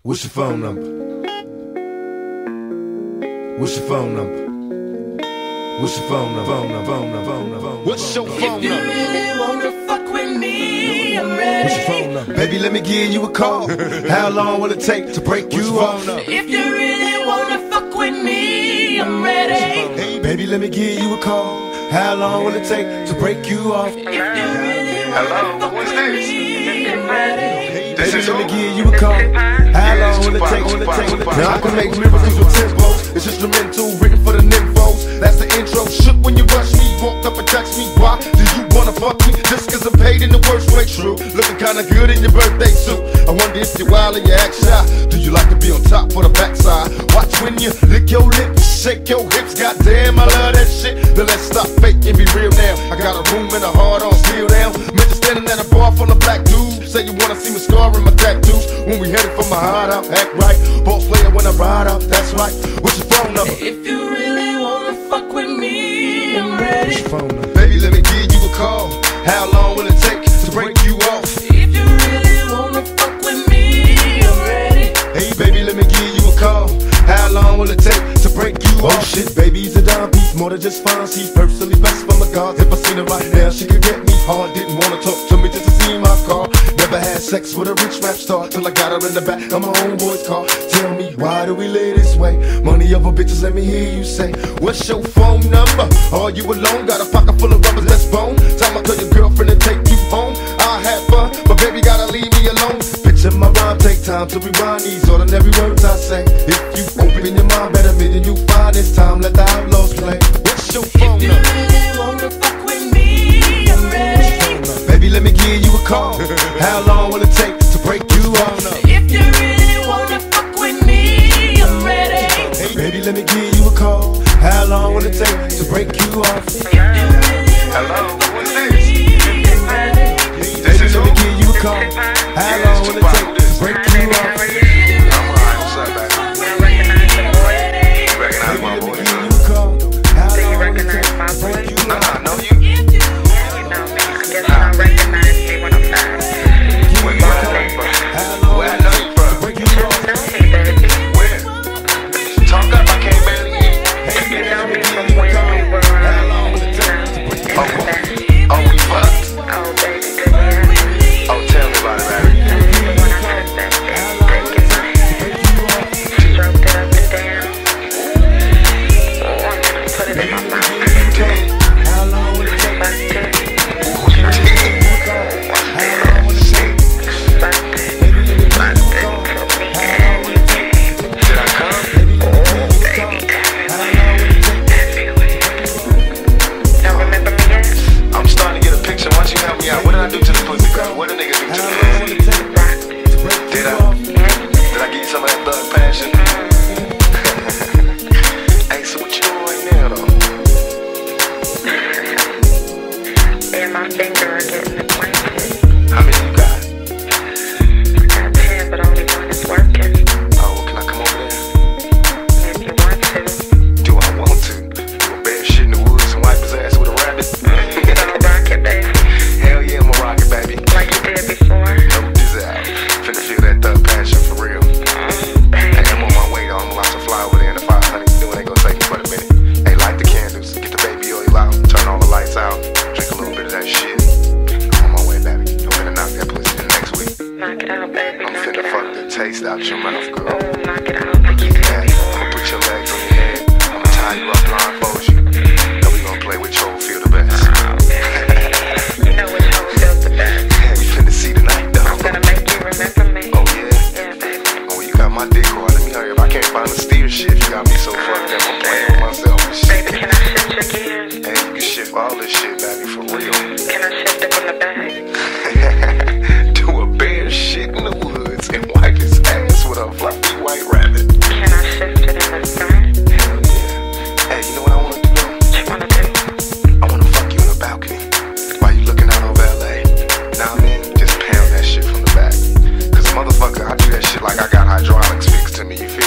What's your phone number? What's your phone number? What's your phone number? What's your phone number? If you really wanna fuck with me, I'm ready. What's your phone number? Baby, let me give you a call. How long will it take to break you off? If you really wanna fuck with me, I'm ready. Hey, baby, let me give you a call. How long will it take to break you off? If you really wanna fuck with me, I'm ready. Baby, let me give you a call. How long will it take? Now I can make miracles with tempos. It's instrumental, written for the nymphos. That's the intro. Shook when you rush me, walked up and touched me. Why do you wanna fuck me? Just cause I'm paid in the worst way. True, looking kinda good in your birthday suit. I wonder if you're wild and you act shy. Do you like to be on top or the backside? Watch when you lick your lips, shake your hips. Goddamn, I love that shit. Then let's stop fake and be real now. I got a room and a heart on steel now. Mention standing at a bar full of black dudes. Say you wanna see me scarring my tattoos. When we headed for my hideout, act right. Boss player when I ride out, that's right. What's your phone number? If you really wanna fuck with me, I'm ready. What's your phone number? Baby, let me give you a call. How long will it take to break you off? If you really wanna fuck with me, I'm ready. Hey, baby, let me give you a call. How long will it take to break you off? Oh shit, baby's a dime piece, more than just fine. She's personally best for my God. If I seen her right now, she could get me hard. Didn't wanna talk to me just to see my car. Never had sex with a rich rap star till I got her in the back of my homeboy's car. Tell me, why do we live this way? Money over bitches, let me hear you say. What's your phone number? Are you alone? Got a pocket full of rubbers, let's bone. Time I tell your girlfriend to take you home. I had fun, but baby gotta leave me alone. Picture my rhyme, take time to rewind these ordinary words I say. If you open your mind better me than you find this time, let the outlaws play. What's your phone If you number? really wanna fuck with me, I'm ready. Baby, let me give you a call. How long will it take to break you off? If you really wanna fuck with me, I'm ready. Hey, baby, let me give you a call. How long will it take to break you off? Hello, what's this? Baby, let me give you a call. How long will it take to break you off? I'm alright, what's up, baby? You recognize my voice, huh? Do you recognize my voice? Nah, I know you. If you Where you at? Where I know you from? Where? Talk up, I can't barely hear you. Oh, we fucked? Oh, tell me about it, baby. What did I do to the pussy, girl? What did niggas do to the pussy? Did I give you some of that thug passion? Hey, so what you doing right now, though? And my finger are getting acquainted. How many you got? I got 10, but only one is working. Oh, well, can I come over there? If you want to. Do I want to? Do a bear shit in the woods and wipe his ass with a rabbit? You gonna rock it, baby? Hell yeah, I'ma rock it, baby. Like you did before? No desire. Finna feel that thug passion for real. Hey, I'm on my way, though. I'm about to fly over there in the 500. Doing ain't gonna take me but a minute. Hey, light the candles, get the baby oil out, turn all the lights out, drink a little bit of that shit. I'm on my way, baby. I'm finna knock that pussy in next week. Knock it out, baby. I'm Knock finna it fuck out. the taste out your mouth, girl. Oh, knock it out like you did Yeah, before. I'ma put your legs on your head. I'ma tie you up, blindfold you. Then we gonna play which hoe feel the best. You know which hoe feels the best. Yeah, we finna see tonight, though. I'm gonna make you remember me. Oh, yeah? Yeah, baby. Oh, you got my dick hard. Let me hurry up. I can't find the steer shit. You got me so fucked up. I'm playing with myself and shit. Baby, can I shift your gears? Hey, you can shift all this shit, baby, for real. Can I shift it from the back? Do a bear shit in the woods and wipe his ass with a fluffy white rabbit. Can I shift it in the front? Hell yeah. Hey, you know what I wanna do? What you wanna do? I wanna fuck you in the balcony while you looking out over LA. Now I'm in, just pound that shit from the back. Cause motherfucker, I do that shit like I got hydraulics fixed to me, you feel